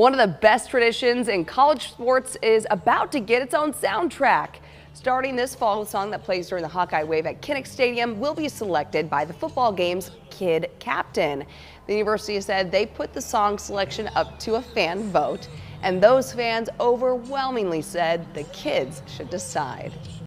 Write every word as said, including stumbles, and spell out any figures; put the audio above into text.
One of the best traditions in college sports is about to get its own soundtrack. Starting this fall, the song that plays during the Hawkeye Wave at Kinnick Stadium will be selected by the football game's kid captain. The university said they put the song selection up to a fan vote, and those fans overwhelmingly said the kids should decide.